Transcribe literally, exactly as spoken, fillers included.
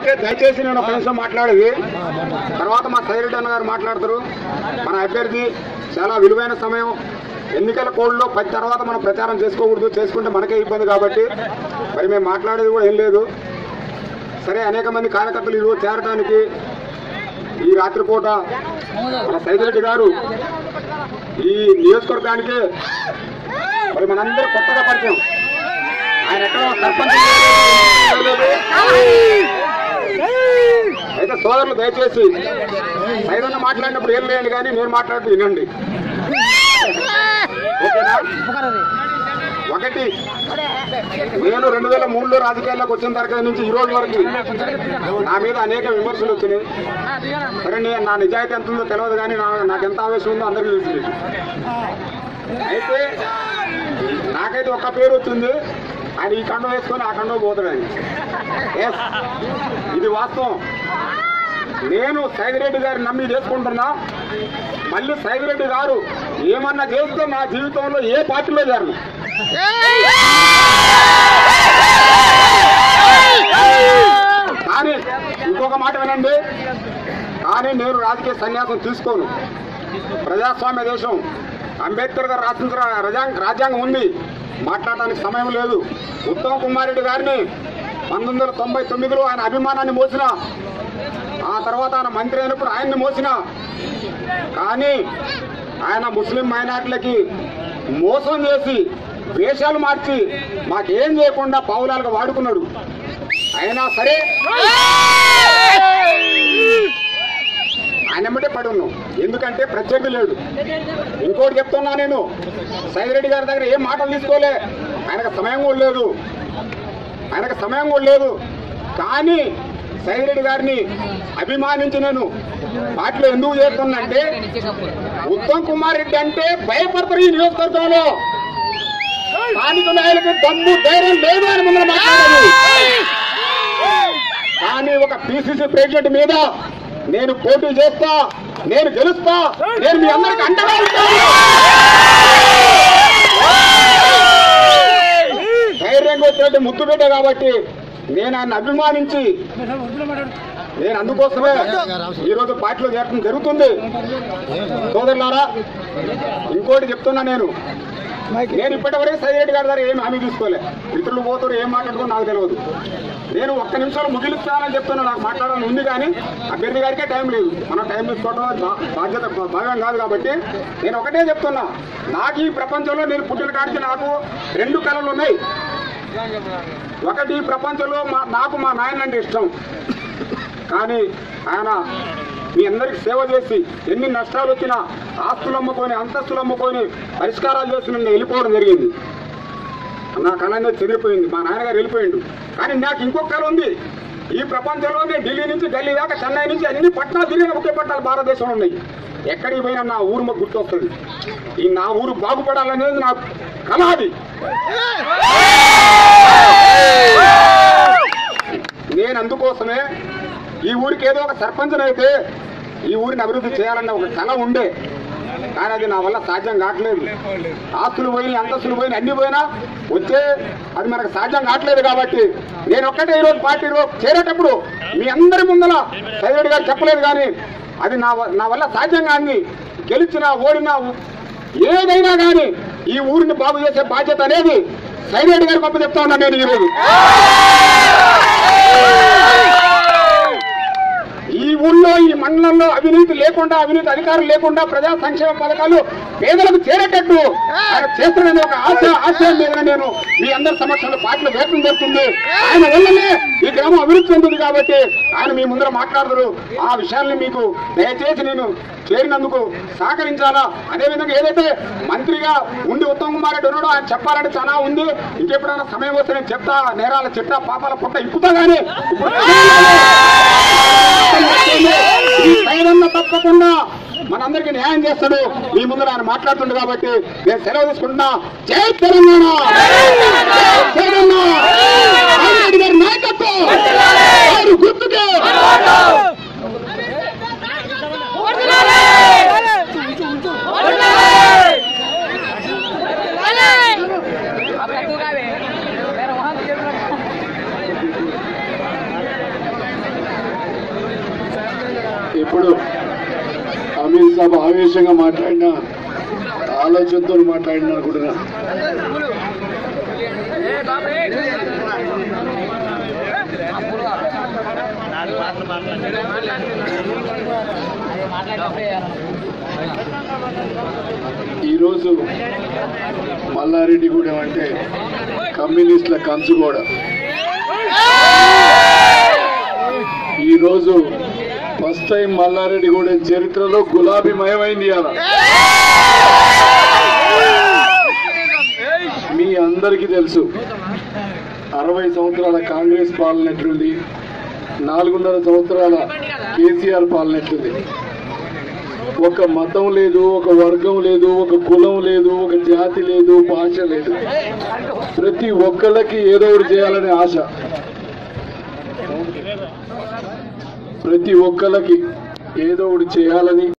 Okay, దయచేసి నేను ఒక నిమిషం మాట్లాడేది, తర్వాత మా సైరెడ్డి అన్న గారు మాట్లాడతారు. మన అభ్యర్థి చాలా విలువైన సమయం. ఎన్నికల కోడ్లో పది తర్వాత మనం ప్రచారం చేసుకోకూడదు, చేసుకుంటే మనకే ఇబ్బంది. కాబట్టి మరి మేము మాట్లాడేది కూడా ఏం లేదు. సరే, అనేక మంది కార్యకర్తలు ఈరోజు చేరడానికి ఈ రాత్రిపూట మన సైరెడ్డి గారు ఈ నియోజకవర్గానికి మరి మనందరూ కొత్తగా పరిచయం. ఆయన ఎక్కడో సర్పంచ్. అయితే సోదరులు దయచేసి సైదన్న మాట్లాడినప్పుడు ఏం లేండి, కానీ నేను మాట్లాడుతూ వినండి, ఓకేనా? ఒకటి, నేను రెండు వేల మూడులో రాజకీయాల్లోకి వచ్చిన తరగతి నుంచి ఈ రోజు వరకు నా మీద అనేక విమర్శలు వచ్చినాయి. సరే, నేను నా నిజాయితీ ఎంత ఉందో తెలియదు, కానీ నాకు ఎంత ఆవేశం ఉందో అందరికీ తెలిసింది. అయితే నాకైతే ఒక్క పేరు వచ్చింది, ఆయన ఈ కండం వేసుకొని ఆ కండం పోతాడని. ఎస్, ఇది వాస్తవం. నేను సైదిరెడ్డి గారిని నమ్మి చేసుకుంటున్నా. మళ్ళీ సైదిరెడ్డి గారు ఏమన్నా చేస్తే నా జీవితంలో ఏ పార్టీలో చేరను. కానీ ఇంకొక మాట వినండి, కానీ నేను రాజకీయ సన్యాసం తీసుకోను. ప్రజాస్వామ్య దేశం, అంబేద్కర్ గారు రాసిన రాజ్యాంగ రాజ్యాంగం ఉంది, మాట్లాడటానికి సమయం లేదు. ఉత్తమ్ కుమార్ రెడ్డి గారిని పంతొమ్మిది వందల తొంభై తొమ్మిదిలో ఆయన అభిమానాన్ని మోసిన, ఆ తర్వాత ఆయన మంత్రి అయినప్పుడు ఆయన్ని మోసిన, కానీ ఆయన ముస్లిం మైనార్టీలకి మోసం చేసి వేషాలు మార్చి మాకేం చేయకుండా పావులాలుగా వాడుకున్నాడు. అయినా సరే ఆయన ఎమ్మటే పడి ఉన్నాం, ఎందుకంటే ప్రత్యర్థి లేడు. ఇంకోటి చెప్తున్నా, నేను సైదిరెడ్డి గారి దగ్గర ఏం మాటలు తీసుకోలే, ఆయనకు సమయం కూడా లేదు, ఆయనకు సమయం కూడా లేదు. కానీ సైదిరెడ్డి గారిని అభిమానించి నేను పార్టీలో ఎందుకు చేస్తున్నంటే, ఉత్తమ్ కుమార్ రెడ్డి అంటే భయపడతారు ఈ నియోజకవర్గంలో. స్థానిక నాయకులకు దమ్ము ధైర్యం లేదు అని ముందు మాట్లాడారు. కానీ ఒక పిసిసి ప్రెసిడెంట్ మీద నేను పోటీ చేస్తా, నేను గెలుస్తా, నేను మీ అందరికి అండగా ఉంటాను. ధైర్యంగా వచ్చినట్టు ముద్దు బిడ్డ కాబట్టి నేను ఆయన అభిమానించి నేను అందుకోసమే ఈరోజు పార్టీలో చేరడం జరుగుతుంది. సోదరులారా, ఇంకోటి చెప్తున్నా, నేను నేను ఇప్పటివరకు సైరెడ్డి గారి దగ్గర ఏం హామీ తీసుకోలే. మిత్రులు పోతారు, ఏం మాట్లాడుకుని నాకు తెలియదు. నేను ఒక్క నిమిషంలో ముగిలిస్తానని చెప్తున్నా, నాకు మాట్లాడాలని ఉంది, కానీ అభ్యర్థి గారికే టైం లేదు. మనం టైం తీసుకోవడం బాధ్యత భాగం కాదు. కాబట్టి నేను ఒకటే చెప్తున్నా, నాకు ఈ ప్రపంచంలో నేను పుట్టిన కాడికి నాకు రెండు కళలు ఉన్నాయి. ఒకటి, ప్రపంచంలో మా నాకు మా నాయన అంటే ఇష్టం, కానీ ఆయన మీ అందరికి సేవ చేసి ఎన్ని నష్టాలు వచ్చినా ఆస్తులు అమ్ముకొని అంతస్తులు అమ్ముకొని పరిష్కారాలు చేసి నేను వెళ్ళిపోవడం జరిగింది. నా కళ అనేది చెదిరిపోయింది, మా నాన్నగారు వెళ్ళిపోయిండు. కానీ నాకు ఇంకొక కళ ఉంది. ఈ ప్రపంచంలోనే ఢిల్లీ నుంచి ఢిల్లీ దాకా చెన్నై నుంచి అన్ని పట్టణాలు తిరిగిన ఒకే పట్టణాలు భారతదేశంలో ఉన్నాయి. ఎక్కడికి పోయినా నా ఊరు మాకు గుర్తొస్తుంది. ఈ నా ఊరు బాగుపడాలనేది నా కళ. అది నేను అందుకోసమే ఈ ఊరికి ఏదో ఒక సర్పంచ్ అయితే ఈ ఊరిని అభివృద్ధి చేయాలన్న ఒక కళ ఉండే, కానీ అది నా వల్ల సాధ్యం కావట్లేదు. ఆస్తులు పోయి అంతస్తులు పోయి అన్ని పోయినా వచ్చే అది మనకు సాధ్యం కావట్లేదు. కాబట్టి నేను ఒక్కటే ఈరోజు పార్టీలో చేరేటప్పుడు మీ అందరి ముందర సైరెడ్డి గారు చెప్పలేదు, కానీ అది నా నా వల్ల సాధ్యం కాని, గెలిచినా ఓడినా ఏదైనా కానీ ఈ ఊరిని బాగు చేసే బాధ్యత అనేది సైరెడ్డి గారికి గొప్ప చెప్తా ఉన్నా నేను ఈరోజు. ఈ ఊళ్ళో ఈ మండలంలో అవినీతి లేకుండా, అవినీతి అధికారులు లేకుండా ప్రజా సంక్షేమ పథకాలు పేదలకు చేరేటట్టు ఆయన చేస్తున్న ఒక ఆశ ఆశయం మీద నేను మీ అందరి సమక్షంలో పార్టీలో వ్యక్తం జరుగుతుంది. ఆయన వల్లనే ఈ గ్రామం అభివృద్ధి చెందుతుంది. కాబట్టి ఆయన మీ ముందర మాట్లాడతారు. ఆ విషయాల్ని మీకు దయచేసి నేను చేరినందుకు సహకరించాలా. అదేవిధంగా ఏదైతే మంత్రిగా ఉండి ఉత్తమ్ కుమార్ రెడ్డి ఉన్నాడో ఆయన చెప్పాలంటే చాలా ఉంది. ఇంకెప్పుడైనా సమయం వస్తే నేను చెప్తా, నేరాల చిట్టా పాపాల పుట్ట ఇప్పుతా. కానీ ఇప్పుడు సైరన్న తప్పకుండా మనందరికీ న్యాయం చేస్తాడు. మీ ముందు ఆయన మాట్లాడుతుంది. కాబట్టి నేను సెలవు తీసుకుంటున్నా. జై తెలంగాణ, తెలంగాణ గారి నాయకత్వం గుర్తుకే. సభ ఆవేశంగా మాట్లాడినా ఆలోచనతో మాట్లాడినా అనుకుంటున్నా. ఈరోజు మల్లారెడ్డిగూడెం అంటే కమ్యూనిస్టుల కంచుగోడ. ఈరోజు ఫస్ట్ టైం మల్లారెడ్డిగూడెం చరిత్రలో గులాబీమయమైంది. అలా మీ అందరికీ తెలుసు అరవై సంవత్సరాల కాంగ్రెస్ పాలన ఎట్లుంది, నాలుగున్నర సంవత్సరాల కేసీఆర్ పాలన ఎట్లుంది. ఒక మతం లేదు, ఒక వర్గం లేదు, ఒక కులం లేదు, ఒక జాతి లేదు, భాష లేదు. ప్రతి ఒక్కళ్ళకి ఏదో ఒకటి చేయాలనే ఆశ, ప్రతి ఒక్కళ్ళకి ఏదో ఒకటి చేయాలని